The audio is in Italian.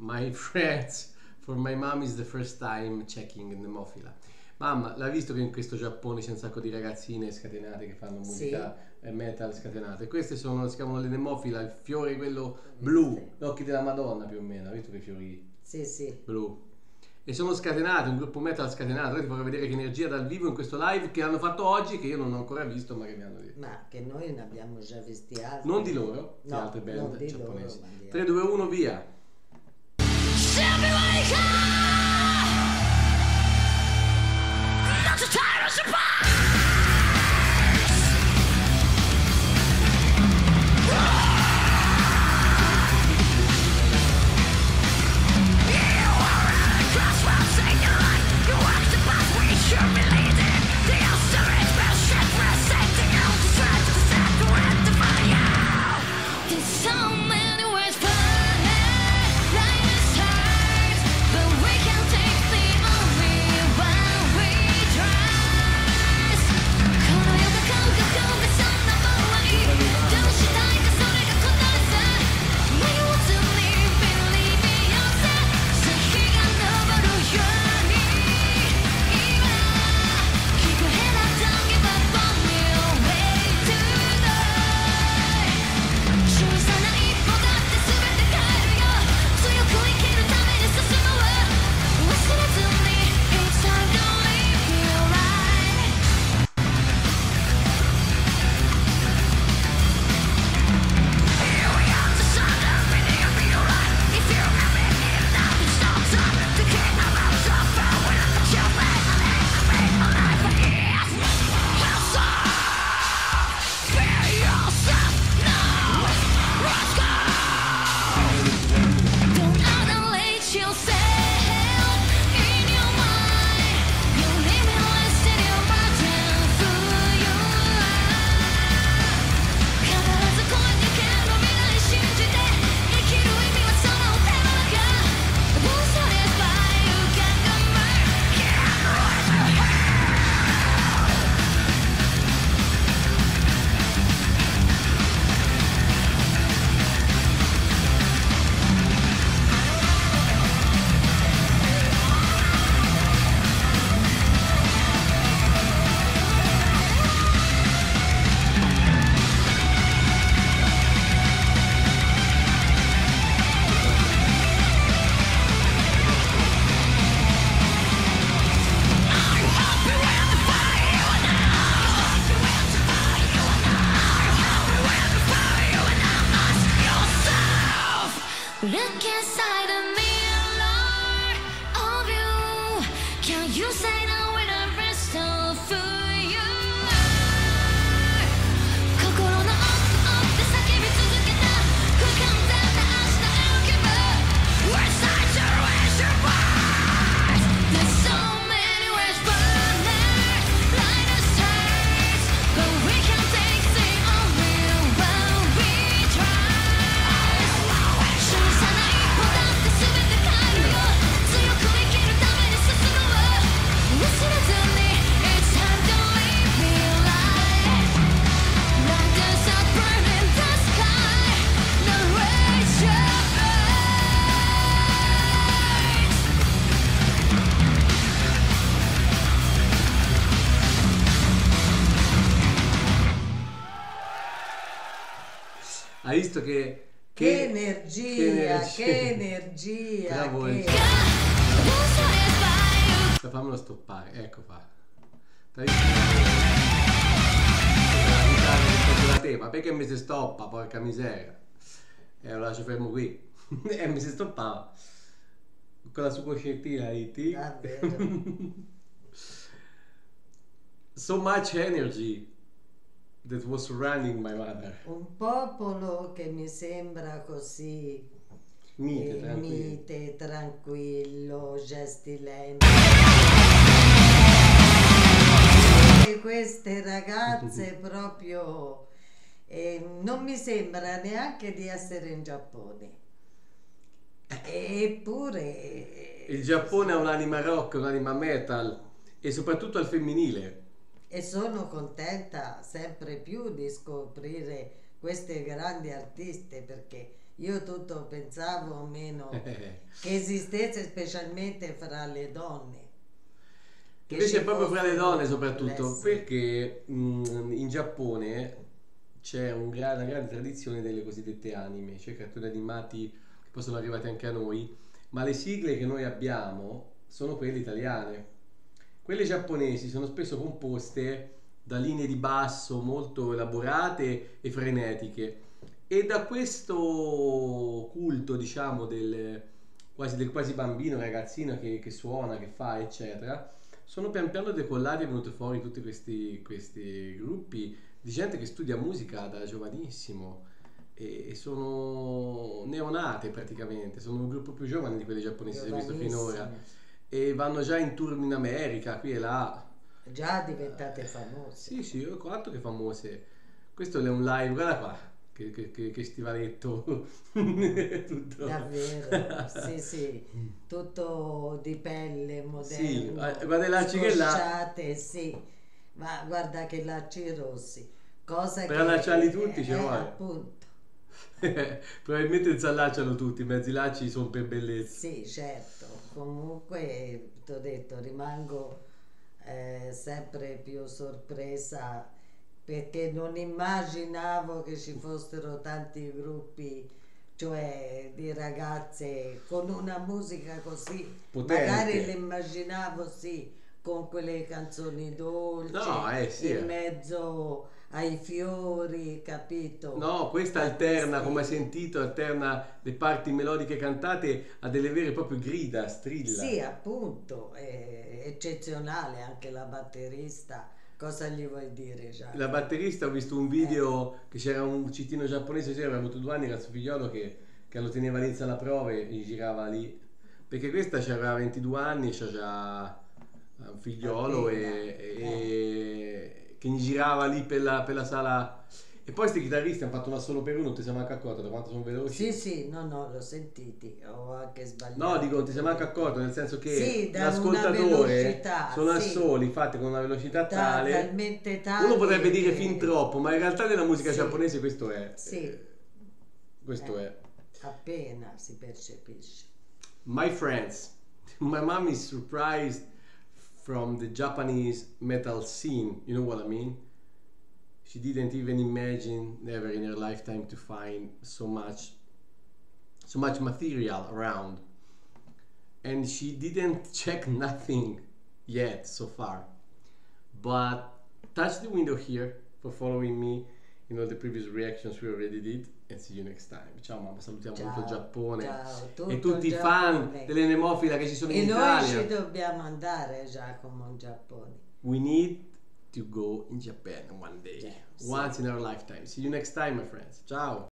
My friends, for my mom is the first time checking Nemophila. Mamma, l'ha visto che in questo Giappone c'è un sacco di ragazzine scatenate che fanno musica metal scatenate? Queste sono, si chiamano le Nemophila, il fiore quello blu, gli occhi della Madonna più o meno, hai visto che fiori? Sì. Blu. E sono scatenate, un gruppo metal scatenato. Ora ti vorrei vedere che energia dal vivo in questo live che hanno fatto oggi, che io non ho ancora visto, ma che mi hanno detto. Ma che noi ne abbiamo già visti altri. Non di loro, di No, altre band non di giapponesi. loro, ma di 3, 2, 1, via. Look inside a mirror of you. Can you say now with the rest of you? 心の奥で叫び続けた不完全な明日への希望 Where's our generation boys? There's so many ways burning like the stars, but we can take the only one we try. 小さな一歩だって全て変えるよ強く生きるために進むわ忘れずに It's time to live your life Like the sun burning the sky The rays your Hai visto che Che energia, che energia, che... Fammelo stoppare, ecco fa. Ma perché mi si stoppa, porca miseria? Lo lascio fermo qui. E mi si stoppava. Con la sua coscettina lì. Davvero. So much energy that was surrounding my mother. Un popolo che mi sembra così mite, tranquillo, gesti lenti. E queste ragazze proprio non mi sembra neanche di essere in Giappone. Eppure Il Giappone ha un'anima rock, un'anima metal e soprattutto al femminile. e sono contenta sempre più di scoprire queste grandi artiste perché Io tutto pensavo o meno che esistesse specialmente fra le donne. Che Invece ci è proprio fra le fossero donne soprattutto, complessi. perché in Giappone c'è una grande tradizione delle cosiddette anime, cioè cartoni animati che poi sono arrivati anche a noi, ma le sigle che noi abbiamo sono quelle italiane. Quelle giapponesi sono spesso composte da linee di basso molto elaborate e frenetiche, e da questo culto, diciamo, del quasi bambino, ragazzino che suona, che fa, eccetera, sono pian piano decollati e venuti fuori tutti questi gruppi di gente che studia musica da giovanissimo e sono neonate praticamente, sono un gruppo più giovane di quelli giapponesi che ho visto finora, Giovanissime. e vanno già in tour in America, qui e là. Già diventate famose. Sì, sì, quanto che famose. Questo è un live, guarda qua, che stivaletto. Tutto. Davvero, sì, sì, tutto di pelle, Sì, moderno, guarda i lacci che là. scosciate, sì, ma guarda che lacci rossi, cosa Per che allacciarli tutti ci vuole. appunto, Probabilmente si allacciano tutti, i mezzi lacci sono per bellezza. sì, certo, comunque ti ho detto, rimango sempre più sorpresa perché non immaginavo che ci fossero tanti gruppi, cioè di ragazze con una musica così, Potente. magari le immaginavo sì, con quelle canzoni dolci, No, sì. in mezzo ai fiori, capito? No, questa A alterna, questi- come hai sentito, alterna le parti melodiche cantate a delle vere e proprie grida, strilla. Sì, appunto, è eccezionale anche la batterista. Cosa gli vuoi dire già? La batterista, ho visto un video che c'era un cittadino giapponese, aveva avuto 2 anni, era suo figliolo che lo teneva all'inizio alla prova e gli girava lì. Perché questa aveva 22 anni, c'ha già un figliolo Appena, e che gli girava lì per la sala. E poi questi chitarristi hanno fatto una solo per uno, non ti sei manco accorto da quanto sono veloci. Sì, sì, no, no, l'ho sentiti, ho anche sbagliato. No, dico, non ti sei manco accorto, nel senso che Sì, da una l'ascoltatore velocità, sono sì. assoli, fatti con una velocità tale. Talmente tale Uno potrebbe dire che- fin troppo, ma in realtà nella musica Sì. giapponese questo è. Sì. Questo è. Appena si percepisce. My friends, my mom is surprised from the Japanese metal scene. You know what I mean? She didn't even imagine never in her lifetime to find so much material around. And she didn't check nothing yet so far. But touch the window here for following me in all the previous reactions we already did, and see you next time. Ciao mamma, salutiamo Ciao, tutto il Giappone ciao, tutto e tutti il i fan Giappone. dell'Enemofila che ci sono E in noi Italia. ci dobbiamo andare, Giacomo, in Giappone. We need to go in Japan one day, Sì. once in our lifetime. See you next time, my friends. Ciao.